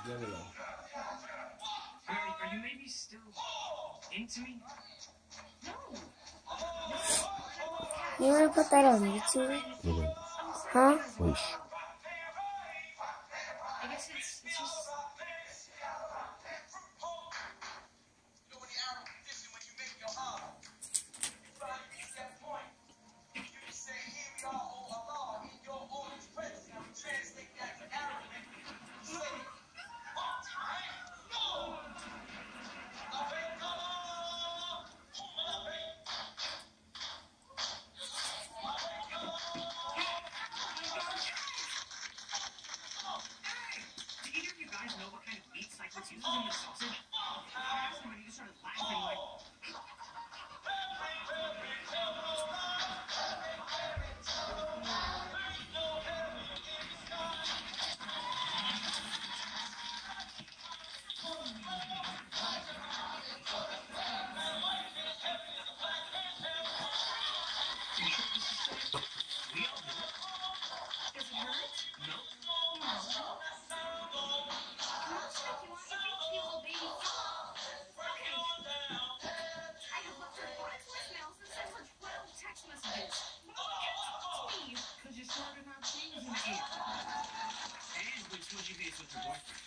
Déjalo. Are you maybe still into me? No. You want to put that on YouTube? Okay. Huh? Wish. I guess it's just... Do either of you guys know what kind of meat Cyclops uses in the sausage? I asked him and he just started laughing like... We all do it. Does it hurt? No. Because you started not changing it. And with switching dates with your boyfriend.